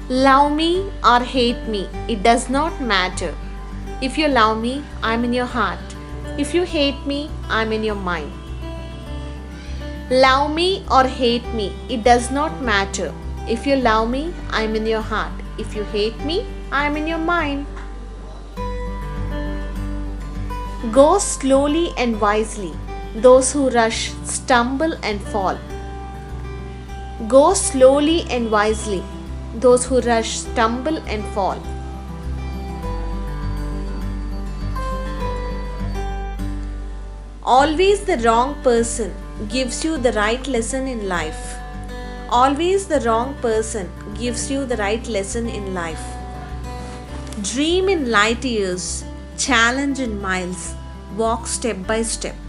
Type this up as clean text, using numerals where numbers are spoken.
Love me or hate me, it does not matter. If you love me, I'm in your heart. If you hate me, I'm in your mind. Love me or hate me, it does not matter. If you love me, I'm in your heart. If you hate me, I'm in your mind. Go slowly and wisely. Those who rush stumble and fall. Go slowly and wisely. Those who rush stumble and fall. Always the wrong person gives you the right lesson in life. Always the wrong person gives you the right lesson in life. Dream in light years, challenge in miles, walk step by step.